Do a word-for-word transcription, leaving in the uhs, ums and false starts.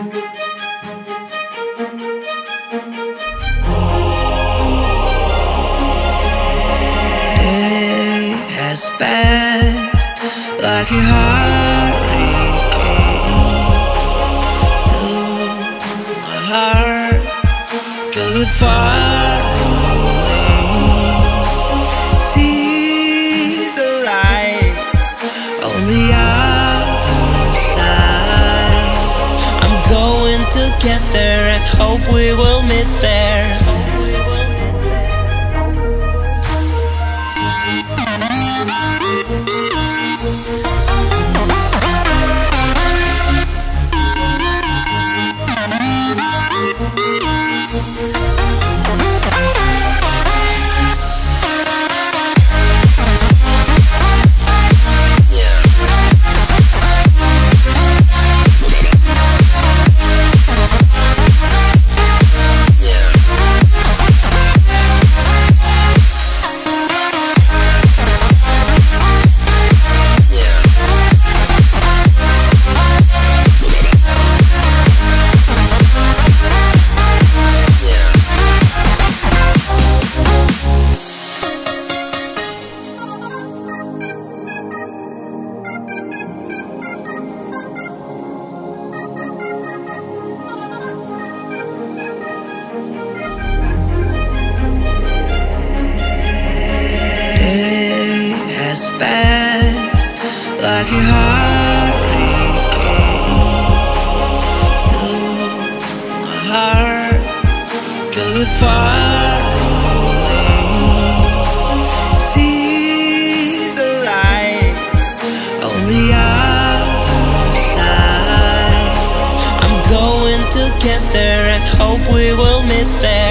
Day has passed like a hurricane to my heart, till it far away. See the lights on the other side. I'm going to get there and hope we will meet there. Passed like a hurricane to my heart, till it far away. See the lights on the other side. I'm going to get there and hope we will meet there.